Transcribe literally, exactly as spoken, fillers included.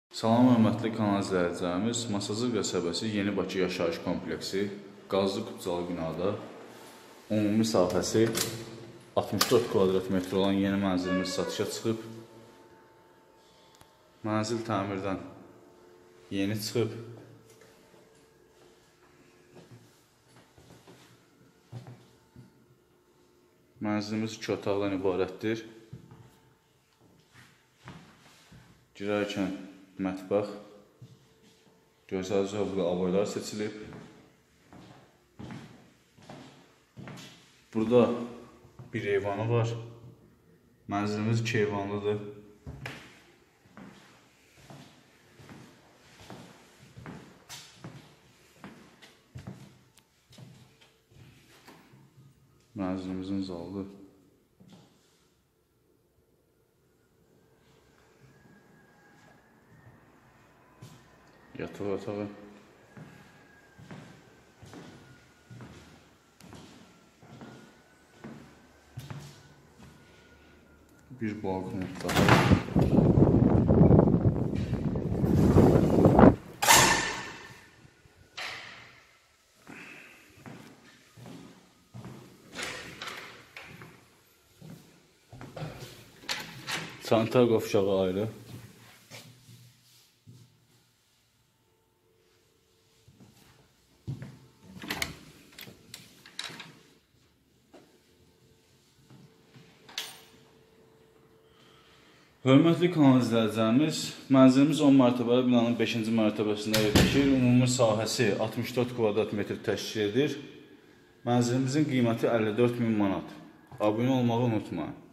Salam, hörmətli kanal izləyicilərimiz. Masazır qəsəbəsi Yeni Bakı yaşayış kompleksi qazlı kupçalı binada ümumi sahəsi altmış dörd kvadrat metr olan yeni mənzilimiz satışa çıxıb. Mənzil təmirdən yeni çıxıb. Mənzilimiz iki otaqdan ibarətdir. Girərkən mətbəx, gözəl zövqlü avoylar seçilib. Burada bir eyvanı var. Mənzilimiz iki eyvanlıdır. Mənzilimizin zalı. Yataq otağı. Bir balkon otağı. Çanta qovşağı ayrı. Hörmətli kanal izləyicilərimiz, mənzilimiz on mərtəbəli binanın beşinci mərtəbəsində yerləşir. Ümumi sahəsi altmış dörd kvadrat metr təşkil edir. Mənzilimizin qiyməti əlli dörd min manat. Abunə olmağı unutmayın.